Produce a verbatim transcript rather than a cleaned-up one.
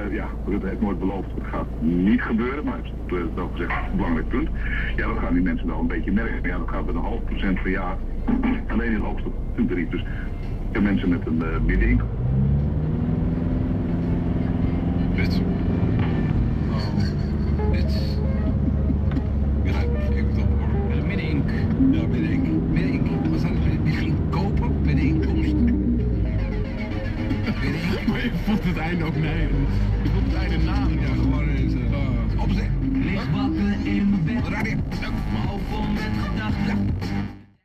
uh, ja, Rutte heeft nooit beloofd, het gaat niet gebeuren, maar hij heeft uh, wel gezegd, een belangrijk punt. Ja, dat gaan die mensen wel een beetje merken. Ja, dat gaat met een half procent per jaar, alleen in het hoogste puntarief. Dus de mensen met een uh, middeninkomen. Wit. Oh, wit. Ja, ik moet ophoren. Uh, middenink. Ja, middenink. Middenink. Wat staat er? Die ging kopen bij de inkomst. Maar je voelt het einde ook nee. Je voelt het einde naam. Ja, gewoon eens. Uh, opzet. Lig wakker in mijn bed, Radio. mijn hoofd vol met gedachten.